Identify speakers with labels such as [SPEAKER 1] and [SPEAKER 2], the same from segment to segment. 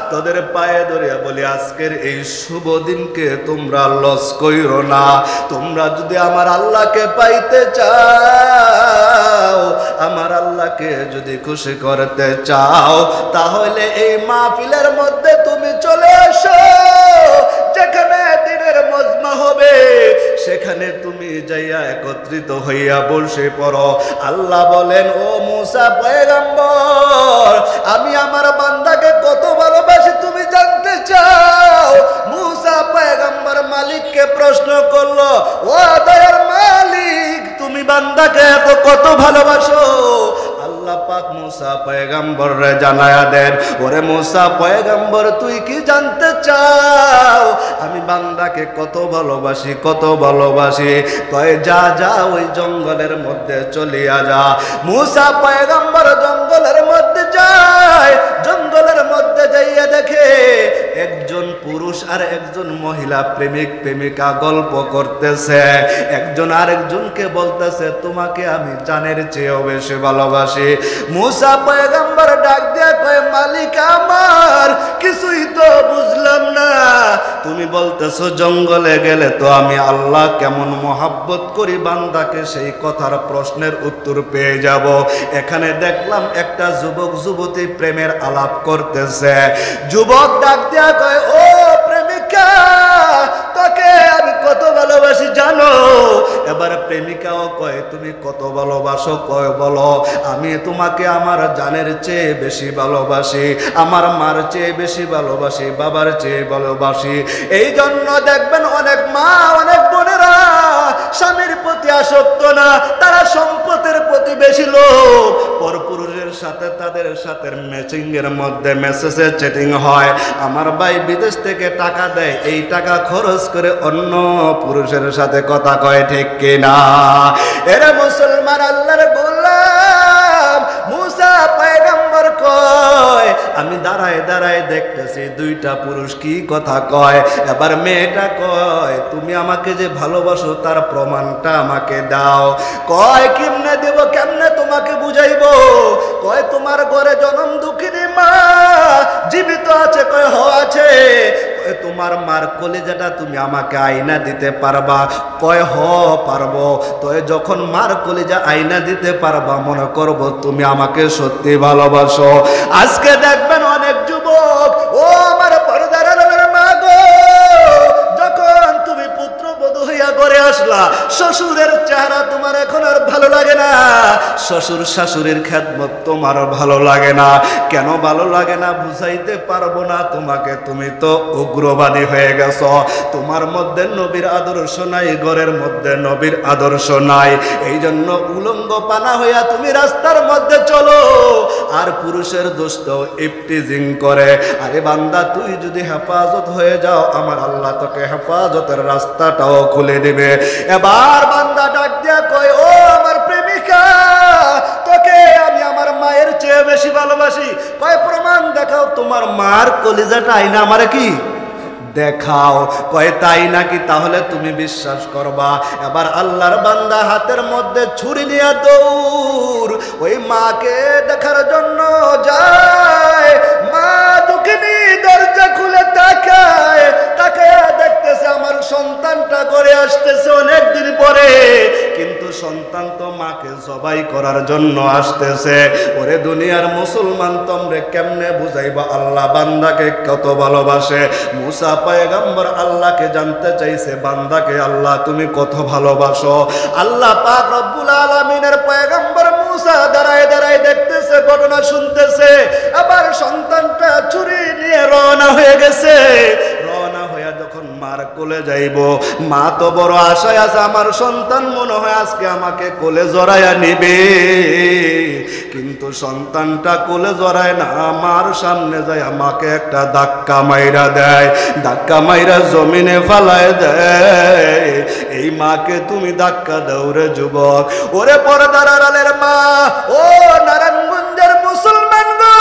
[SPEAKER 1] তোদের পায়ে ধরিয়া বলি আজকের এই শুভ দিনকে তোমরা লস কইরো না। তোমরা যদি আমার আল্লাহকে পাইতে চাও, আমার আল্লাহকে যদি খুশি করতে চাও, তাহলে এই মাহফিলের মধ্যে তুমি চলে এসো। যেখানে দিনের মজমা হবে সেখানে তুমি যাইয়া একত্রিত হইয়া বসে পড়ো। আল্লাহ বলেন, ও মুসা পয়গম্বর, আমি আমার বান্দাকে কত ভালোবাসি তুমি জানতে চাও? মুসা পয়গম্বর মালিককে প্রশ্ন করলো, ও দয়ার মালিক, তুমি বান্দাকে এত কত ভালোবাসো? আল্লাহ পাক মুসা পয়গম্বররে জানায়া দেন, ওরে মুসা পয়গম্বর, তুই কি জানতে চাও আমি বান্দাকে কত ভালোবাসি, কত ভালোবাসি? কয়, যা যা ওই জঙ্গলের মধ্যে চলিয়া যা। মুসা পয়গম্বর জঙ্গলের মধ্যে যায়। জঙ্গলের মধ্যে যাইয়া দেখে একজন পুরুষ আর একজন মহিলা প্রেমিক প্রেমিকা গল্প করতেছে। একজন আরেকজনকে বলতেছে, তোমাকে আমি জানের চেয়েও বেশি ভালোবাসি। মুসা পয়গম্বর ডাক দিয়া কয়, মালিক আমার, কিছুই তো বুঝলাম না। তুমি বলতেছো জঙ্গলে গেলে তো আমি আল্লাহ কেমন মোহাব্বত করি বান্দাকে, সেই কথার প্রশ্নের উত্তর পেয়ে যাব। এখানে দেখলাম একটা যুবক যুবতী প্রেমের আলাপ করতেছে। যুবক ডাক দিয়া কয়, ও প্রেমিকা, তাকে আমি কত ভালোবাসি জানো? এবার প্রেমিকাও কয়, তুমি কত ভালোবাসো? কয়, বলো। আমি তোমাকে আমার জানের চেয়ে বেশি ভালোবাসি, আমার মার চেয়ে বেশি ভালোবাসি, বাবার চেয়ে ভালোবাসি। এই জন্য দেখবেন অনেক মা, অনেক বোনেরা স্বামীর প্রতি আসক্ত না, তারা সম্পদের প্রতি বেশি লোভ। পরপুরুষের সাথে তাদের সাথে ম্যাচিং এর মধ্যে মেসেজে চ্যাটিং হয়। আমার ভাই বিদেশ থেকে টাকা দেয়, এই টাকা খরচ করে অন্য পুরুষের সাথে কথা কয়, ঠিক কিনা? এরা মুসলমান আল্লাহর গোলাম। মুসা পয়গম্বর কয়, আমি দাঁড়ায় দাঁড়ায় দেখতেছি দুইটা পুরুষ কি কথা কয়। এবার মেয়েটা কয়, তুমি আমাকে যে ভালোবাসো তার প্রমাণটা আমাকে দাও। কয়, কেমনে দেব, কেমনে তোমাকে বুঝাইবো? কয়, তোমার ঘরে জনম দুঃখিনী মা জীবিত আছে? কয়, হ আছে। কয়, তোমার মার কলিজাটা তুমি আমাকে আয়না দিতে পারবা? কয়, হ পারবো। তো যখন মার কলিজা আয়না দিতে পারবা, মনে করবো তুমি আমাকে সত্যি ভালোবাসো। আজকে দেখবেন অনেক যুবক, ও আমার পর্দার আড়ালের মা গো, যখন তুমি পুত্রবধূ হইয়া ঘরে আসলা, শ্বশুরের চেহারা তোমার এখন আর ভালো লাগে না, শ্বশুর শাশুড়ির খেদমত তোমার ভালো লাগে না। কেন ভালো লাগে না বুঝাইতে পারবো না তোমাকে, তুমি তো উগ্রবাদী হয়ে গেছ। তোমার মধ্যে নবীর আদর্শ নাই, ঘরের মধ্যে নবীর আদর্শ নাই। এই জন্য উলঙ্গ পানা হইয়া তুমি রাস্তার মধ্যে চলো, আর পুরুষের দোস্ত ইফটিজিং করে। আরে বান্দা, তুই যদি হেফাজত হয়ে যাও, আমার আল্লাহ তোকে হেফাজতের রাস্তাটাও খুলে দিবে। এবার বান্দা ডাক দিয়া কয়, ও আমার প্রেমিকা, তোকে আমি আমার মায়ের চেয়ে বেশি ভালোবাসি। কয়, প্রমাণ দেখাও, তোমার মার কলিজাটা আইনা আমারে কি দেখাও। কয়, তাই নাকি? তাহলে তুমি বিশ্বাস করবা। এবার আল্লাহর বান্দা হাতের মধ্যে ছুরি নিয়ে দৌড় ওই মাকে দেখার জন্য যায়। মা দুঃখিনী দরজা খুলে তাকায়, তাকায় দেখতেছে আমার সন্তানটা করে আসতেছে অনেকদিন পরে, কিন্তু সন্তান তো মাকে জবাই করার জন্য আসতেছে। ওরে দুনিয়ার মুসলমান, তোমরা কেমনে বুঝাইবা আল্লাহ বান্দাকে কত ভালোবাসে? মুসা পয়গম্বর আল্লাহকে জানতে চাইছে, বান্দাকে আল্লাহ তুমি কত ভালোবাসো? আল্লাহ পাক রব্বুল আলামিনের পয়গম্বর মুসা দাঁড়ায় দাঁড়ায় দেখতেছে, ঘটনা শুনতেছে। আবার সন্তানটা ছুরি নিয়ে রওনা হয়ে গেছে। রওনা হইয়া যখন মার কোলে যাইব, মা তো বড় আশায় আছে, আমার সন্তান মনে হয় আজকে আমাকে কোলে জড়াইয়া নিবে। কিন্তু সন্তানটা কোলে জড়ায় না, মার সামনে যায় আমাকে একটা ধাক্কা মাইরা দেয়, ধাক্কা মাইরা জমিনে ফালায় দেয়। এই মাকে তুমি ধাক্কা দাও রে যুবক। ওরে পর্দার আড়ালের মা, ও নারায়ণগঞ্জের মুসলমান গো,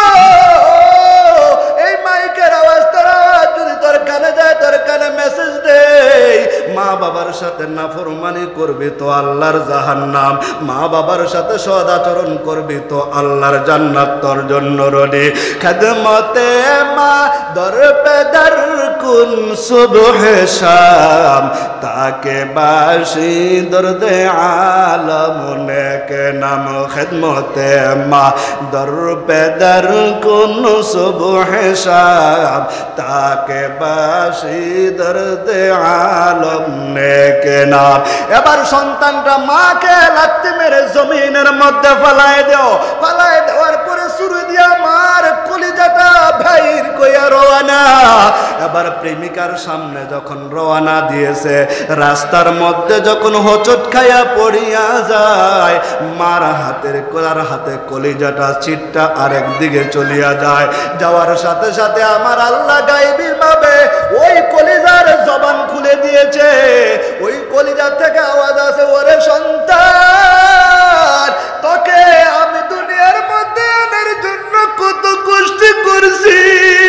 [SPEAKER 1] এই মাইকের আওয়াজ, তোর আওয়াজ যদি তোর কানে যায়, তোর কানে মেসেজ দেই, মা বাবার সাথে নাফরমানি করবি তো আল্লাহর জাহান্নাম, মা বাবার সাথে সদাচরণ করবি তো আল্লাহর জান্নাত তোর জন্য রডি। খেদমতে মা দর পে দর কুন সুবহ শাম, তাকে বাসি দর্দে আলম নেকে নাম। খেদমতে মা দর পে দর কুন সুবহ শাম, তাকে বাসি দর্দে আলম নেকে নাম। এবার সন্তানটা মাকে লাত্তি মেরে জমিনের মধ্যে ফালায় দেও। ফালায় দেওয়ার পরে শুরু দিয়া মার কলিজাটা ভাইর কইয়া রওয়ানা। এবার প্রেমিকার সামনে যখন রওয়ানা দিয়েছে, রাস্তার মধ্যে যখন হোঁচট খাইয়া পড়িয়া যায়, মার হাতে কলিজাটা চিটটা আরেক দিকে চলিয়া যায়। যাওয়ার সাথে সাথে আমার আল্লাহ গায়বী ভাবে ওই কলিজার জবান খুলে দিয়েছে। ওই কলিজার থেকে আওয়াজ আছে, ওরে সন্তান, তোকে আমি দুনিয়ার মধ্যে আনার জন্য কত কষ্ট করছি,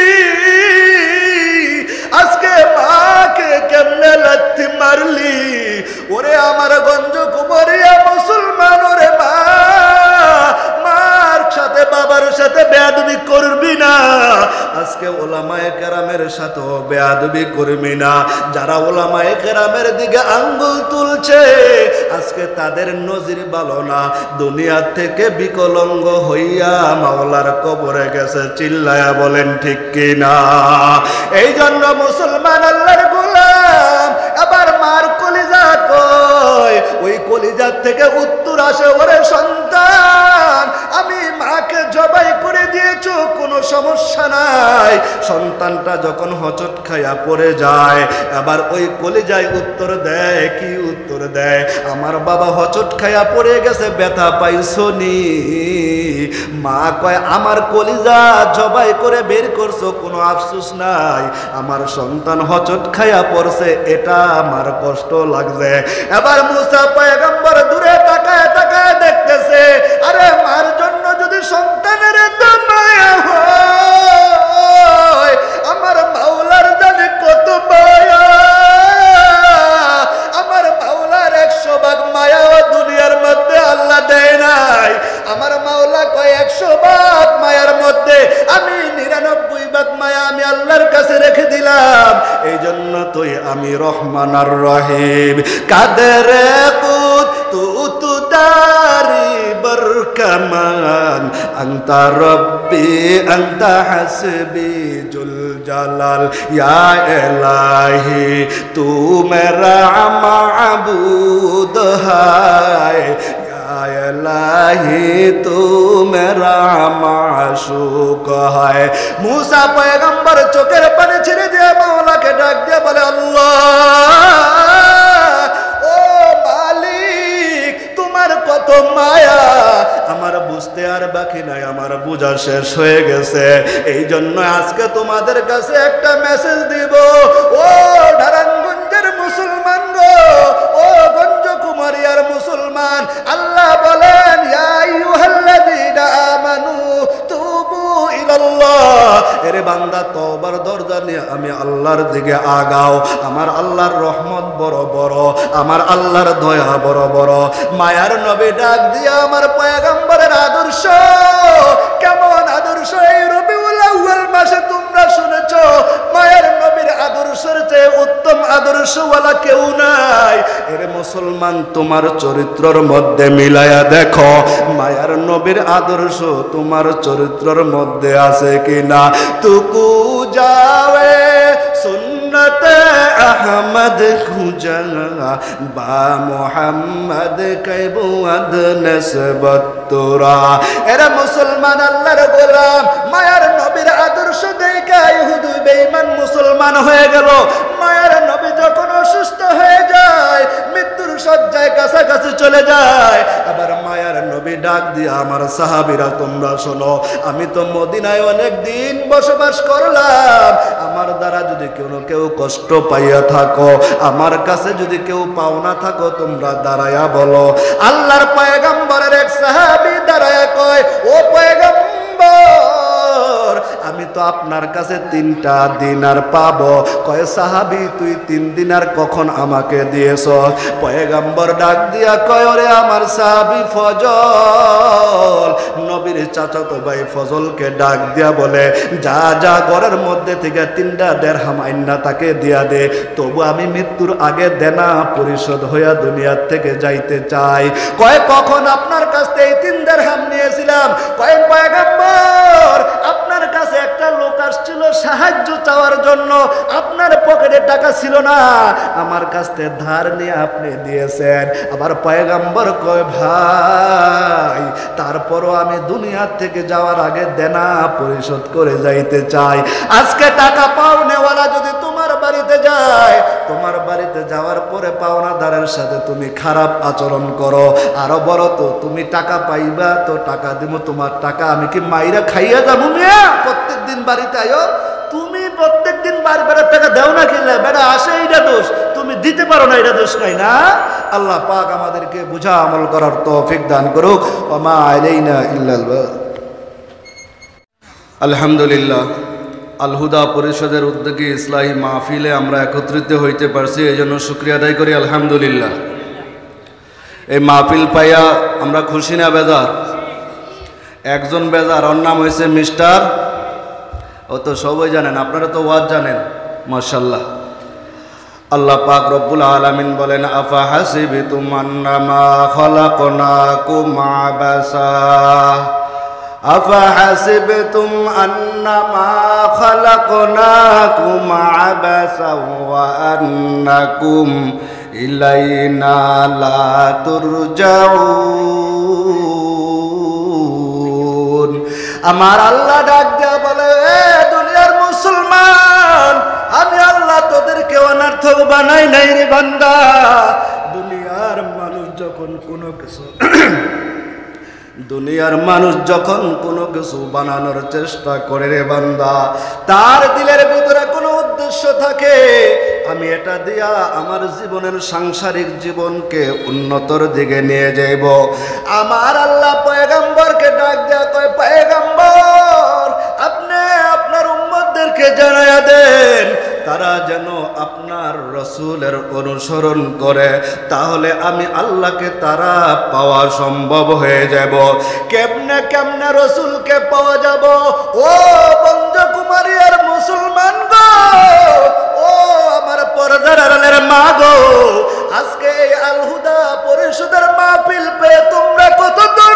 [SPEAKER 1] আজকে মাকে কেমনে লাথি মারলি। ওরে আমার গঞ্জ কুমারিয়া মুসলমান, ওরে মা, মার সাথে বাবার সাথে বেয়াদবি করবি না। আজকে ওলামায়ে কেরামের সাথেও বেয়াদবি করবি না। যারা ওলামায়ে কেরামের দিকে আঙ্গুল তুলছে, আজকে তাদের নজির ভালো না। দুনিয়া থেকে বিকলঙ্গ হইয়া মাওলার কবরে গেছে। চিল্লায়া বলেন ঠিক কিনা? এই জন্য মুসলমান আল্লাহর গোলাম, আবার মার কলিজা কয়, ওই কলিজার থেকে উত্তর আসে, ওরে সন্তান, আমি মাকে জবাই করে দিয়েছো, কোনো সমস্যা নাই। সন্তানটা যখন হোঁচট খাইয়া পড়ে যায়, আবার ওই কলিজায় উত্তর দেয়। কি উত্তর দেয়? আমার বাবা হোঁচট খাইয়া পড়ে গেছে, ব্যথা পাইছো নি? মা কয়, আমার কলিজা জবাই করে বের করছো, কোনো আফসোস নাই। আমার সন্তান হোঁচট খাইয়া পড়ছে, এটা আমার কষ্ট লাগছে। এবার মুসা পয়গম্বর দূরে তাকায় তাকায় দেখতেছে, আরে মার জন্য যদি সন্তানের এত মায়া হয়, আমার মাওলার জানে কত মায়া। আমার মাওলার 100 ভাগ মায়া দুনিয়ার মধ্যে আল্লাহ দেয় নাই। আমার মাওলা কয় 100 ভাগ মায়ার মধ্যে আমি 99 ভাগ মায়া আমি আল্লাহর কাছে রেখে দিলাম। এই জন্য তুই আমি রহমান আর রহিম। কাদের তু দারি বরকমান, আনতা রব্বি আনতা হাসবি জুল জালাল, ইয়া ইলাহি তু মেরা মাবুদ হায়, ইলাহি তু মেরা মাশুক হায়। মুসা পয়গম্বর চোখের পানি ছেড়ে দিয়ে মাওলাকে ডাক দিয়ে বলে, আল্লাহ, ও মালিক, তোমার কত মায়া আমার বুঝতে আর বাকি নাই, আমার বোঝা শেষ হয়ে গেছে। এই জন্য আজকে তোমাদের কাছে একটা মেসেজ দিব। ও নারায়ণগঞ্জের মুসলমান গো, ও গঞ্জ কুমারিয়ার মুসলমান, আল্লাহ বলেন, ইয়া আইয়ুহাল্লাযীনা আমানু তুবু ইলাল্লাহ। এরে বান্দা, তওবার দরজা নিয়ে আমি আল্লাহর দিকে আগাও। আমার আল্লাহর রহমত বড় বড়, আমার আল্লাহর দয়া বড় বড়। মায়ার নবী ডাক দিয়া আমার পয়গম্বরের আদর্শ, কেমন আদর্শ এই রবিউল আউয়াল মাসে তোমরা শুনেছো। মায়ের নবীর আদর্শের চেয়ে উত্তম আদর্শওয়ালা কেউ নাই। এর মুসলমান, তোমার চরিত্রের মধ্যে মিলায়া দেখো, মায়ার নবীর আদর্শ তোমার চরিত্রের মধ্যে আছে কিনা। তুকু যাওয়ে সুন্নতে আহমদ খুঁজা বা মোহাম্মদ কৈবুয়াদ নসবত তোরা। এরা মুসলমান আল্লাহর গোলাম, মায়ার নবীর আদর্শ দেখে ইহুদি বেঈমান মুসলমান হয়ে গেল। মায়ার নবী যখন অসুস্থ হয়ে যায়, মৃত্যুর শয্যায় কাছাকাছি চলে যায়, আবার মায়ার নবী ডাক দিয়ে, আমার সাহাবীরা তোমরা শোনো, আমি তো মদিনায় অনেক দিন বসবাস করলাম। আমার দ্বারা যদি কেউ কষ্ট পাইয়া থাকো, আমার কাছে যদি কেউ পাওনা থাকো, তোমরা দাঁড়ায়া বলো। আল্লাহর পয়গম্বরের এক সাহাবী দাঁড়ায়া কয়, ও পয়গম্বর, আমি তো তো আপনার কাছে 3টা দিনার পাবো। কয় সাহাবী তুই 3 দিনার কখন আমাকে দিয়েছ? পয়গম্বর ডাক দিয়া কয় ওরে আমার সাহাবী ফজল, নবীর চাচাতো ভাই ফজলকে ডাক দিয়া বলে যা যা ঘরের মধ্যে থেকে 3টা দিরহাম আইনা তাকে দিয়া দে, তবু আমি মৃত্যুর আগে দেনা পরিশোধ হইয়া দুনিয়ার থেকে যাইতে চাই। কয় কখন আপনার কাছ থেকে এই 3 দিরহাম নিয়েছিলাম? কয় পয়গম্বর আপনার কাছে একটা লোক আসছিল সাহায্য চাওয়ার জন্য, আপনার পকেটে টাকা ছিল না, আমার কাছ থেকে ধার নিয়ে আপনি দিয়েছেন। আবার পয়গম্বর কয় ভাই তারপরও আমি দুনিয়ার থেকে যাওয়ার আগে দেনা পরিশোধ করে যাইতে চাই। আজকে টাকা পাওনেওয়ালা যদি তোমার বাড়িতে যায়, তোমার বাড়িতে যাওয়ার পরে পাওনাদারের সাথে তুমি খারাপ আচরণ করো, আরো বড় তো তুমি টাকা পাইবা তো টাকা দিব, তোমার টাকা আমি কি মাইরা খাইয়া যাবো? মিয়া প্রত্যেকদিন বাড়িতে আয়ো, তুমি প্রত্যেকদিন বাড়ির টাকা দেও না, কিনলে বেটা আসে এইটা দোষ, তুমি দিতে পারো না এটা দোষ নাই না। আল্লাহ পাক আমাদেরকে বুঝা আমল করার তৌফিক দান করুক। ওয়া মা আলাইনা ইল্লাল বালাগ। আলহামদুলিল্লাহ, আল হুদা পরিষদের উদ্যোগে ইসলাহী মাহফিলে আমরা একত্রিত হইতে পারছি, এই জন্য শুকরিয়া আদায় করি আলহামদুলিল্লাহ। এই মাহফিল পাইয়া আমরা খুশি না বেজার? একজন বেজার, ওর নাম হয়েছে মিস্টার, ও তো সবাই জানেন, আপনারা তো ওয়াজ জানেন মাশাআল্লাহ। আল্লাহ পাক রব্বুল আলামিন বলেন আফা হাসিবতুম আন্নামা খালাকনাকুম আবাসা, আফা হাসিবতুম আন্নামা খালাকনাকুম আবাসা ওয়া আন্নাকুম ইলাইনা লা তুরজাউন। আমার আল্লাহ ডাক দিয়া বলে এ দুনিয়ার মুসলমান, আমি আল্লাহ তোদেরকে অনার্থক বানাই নাই রে বান্দা। দুনিয়ার মানুষ যখন কোনো কিছু দুনিয়ার মানুষ যখন কোনো কিছু বানানোর চেষ্টা করে রে বান্দা, তার দিলের ভিতরে কোনো উদ্দেশ্য থাকে, আমি এটা দিয়া আমার জীবনের সাংসারিক জীবনকে উন্নতর দিকে নিয়ে যাইব। আমার আল্লাহ পয়গম্বরকে ডাক দেয়া কয় পয়গম্বর আপনি আপনার উম্মতদেরকে জানায়া দেন তারা যেন আপনার রসুলের অনুসরণ করে, তাহলে আমি আল্লাহকে তারা পাওয়া সম্ভব হয়ে যাব। কেমনে কেমনে রসুলকে পাওয়া যাব? ও বন্ধু কুমারী আর মুসলমান গো, ও আমার পর্দার আড়ালের মা গো, আজকে এই আল হুদা পরিষদের মাহফিল পেয়ে তোমরা কত